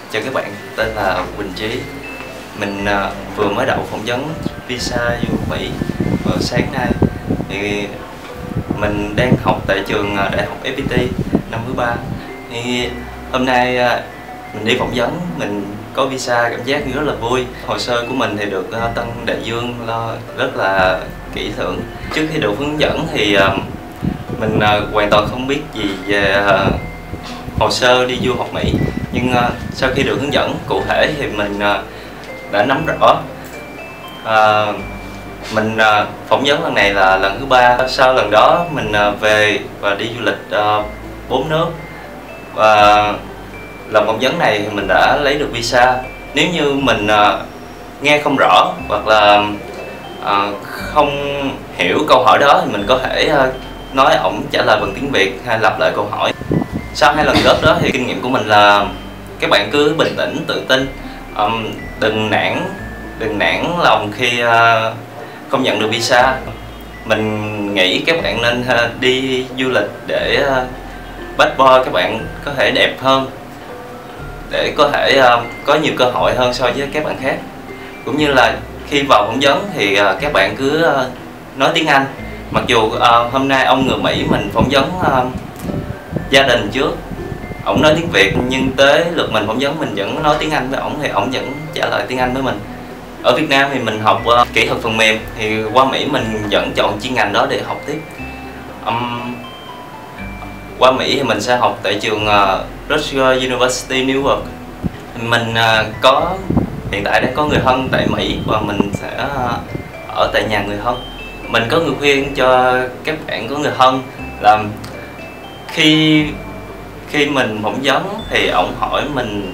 Chào các bạn, tên là Quỳnh Trí. Mình vừa mới đậu phỏng vấn visa du học Mỹ vào sáng nay. Thì mình đang học tại trường Đại học FPT năm thứ 3. Thì hôm nay mình đi phỏng vấn, mình có visa, cảm giác rất là vui. Hồ sơ của mình thì được Tân Đại Dương lo rất là kỹ lưỡng. Trước khi được hướng dẫn thì mình hoàn toàn không biết gì về hồ sơ đi du học Mỹ, nhưng sau khi được hướng dẫn cụ thể thì mình đã nắm rõ. Mình phỏng vấn lần này là lần thứ 3. Sau lần đó mình về và đi du lịch 4 nước, và lần phỏng vấn này thì mình đã lấy được visa. Nếu như mình nghe không rõ hoặc là không hiểu câu hỏi đó thì mình có thể nói ổng trả lời bằng tiếng Việt hay lặp lại câu hỏi. Sau 2 lần rớt đó thì kinh nghiệm của mình là các bạn cứ bình tĩnh, tự tin, đừng nản lòng khi không nhận được visa. Mình nghĩ các bạn nên đi du lịch để passport các bạn có thể đẹp hơn, để có thể có nhiều cơ hội hơn so với các bạn khác. Cũng như là khi vào phỏng vấn thì các bạn cứ nói tiếng Anh. Mặc dù hôm nay ông người Mỹ mình phỏng vấn gia đình trước, ổng nói tiếng Việt, nhưng tới lượt mình phỏng vấn mình vẫn nói tiếng Anh với ổng, thì ổng vẫn trả lời tiếng Anh với mình. Ở Việt Nam thì mình học kỹ thuật phần mềm, thì qua Mỹ mình vẫn chọn chuyên ngành đó để học tiếp. Qua Mỹ thì mình sẽ học tại trường Rutgers University New York. Mình hiện tại đang có người thân tại Mỹ và mình sẽ ở tại nhà người thân. Mình có người khuyên cho các bạn có người thân là khi mình phỏng vấn thì ổng hỏi mình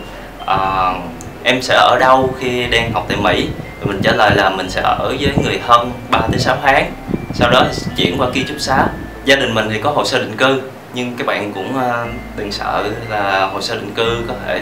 em sẽ ở đâu khi đang học tại Mỹ, thì mình trả lời là mình sẽ ở với người thân 3 tới 6 tháng, sau đó chuyển qua ký túc xá. Gia đình mình thì có hồ sơ định cư, nhưng các bạn cũng đừng sợ là hồ sơ định cư có thể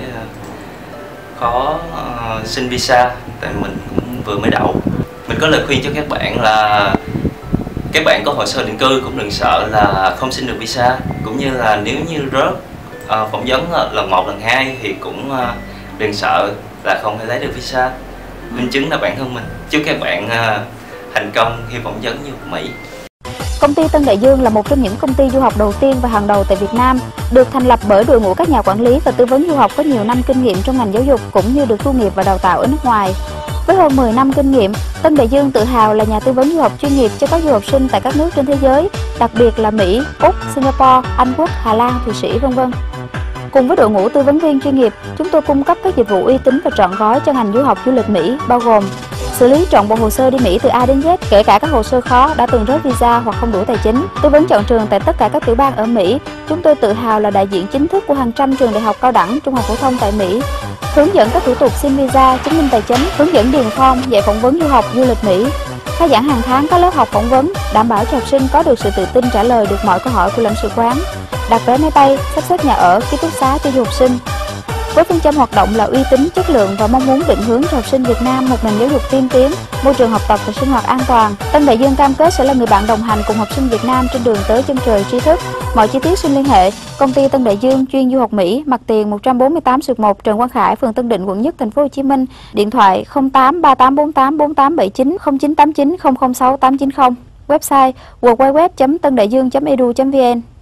khó xin visa, tại mình cũng vừa mới đậu. Mình có lời khuyên cho các bạn là các bạn có hồ sơ định cư cũng đừng sợ là không xin được visa, cũng như là nếu như rớt phỏng vấn lần 1, lần 2 thì cũng đừng sợ là không thể lấy được visa. Minh chứng là bản thân mình. Chúc các bạn thành công khi phỏng vấn du học Mỹ. Công ty Tân Đại Dương là một trong những công ty du học đầu tiên và hàng đầu tại Việt Nam, được thành lập bởi đội ngũ các nhà quản lý và tư vấn du học có nhiều năm kinh nghiệm trong ngành giáo dục, cũng như được tu nghiệp và đào tạo ở nước ngoài. Với hơn 10 năm kinh nghiệm, Tân Đại Dương tự hào là nhà tư vấn du học chuyên nghiệp cho các du học sinh tại các nước trên thế giới, đặc biệt là Mỹ, Úc, Singapore, Anh Quốc, Hà Lan, Thụy Sĩ, v.v. Cùng với đội ngũ tư vấn viên chuyên nghiệp, chúng tôi cung cấp các dịch vụ uy tín và trọn gói cho ngành du học du lịch Mỹ, bao gồm xử lý trọn bộ hồ sơ đi Mỹ từ A đến Z, kể cả các hồ sơ khó, đã từng rớt visa hoặc không đủ tài chính. Tư vấn chọn trường tại tất cả các tiểu bang ở Mỹ. Chúng tôi tự hào là đại diện chính thức của hàng trăm trường đại học cao đẳng, trung học phổ thông tại Mỹ. Hướng dẫn các thủ tục xin visa, chứng minh tài chính, hướng dẫn điền form, dạy phỏng vấn du học du lịch Mỹ. Khai giảng hàng tháng các lớp học phỏng vấn, đảm bảo cho học sinh có được sự tự tin trả lời được mọi câu hỏi của lãnh sự quán. Đặt vé máy bay, sắp xếp nhà ở, ký túc xá cho du học sinh. Với phương châm hoạt động là uy tín, chất lượng và mong muốn định hướng cho học sinh Việt Nam một nền giáo dục tiên tiến, môi trường học tập và sinh hoạt an toàn, Tân Đại Dương cam kết sẽ là người bạn đồng hành cùng học sinh Việt Nam trên đường tới chân trời tri thức. Mọi chi tiết xin liên hệ công ty Tân Đại Dương chuyên du học Mỹ, mặt tiền 148/1 Trần Quang Khải, phường Tân Định, quận Nhất, thành phố Hồ Chí Minh. Điện thoại 08 3848 4879 0989 006 890. Website www.tandaiduong.edu.vn.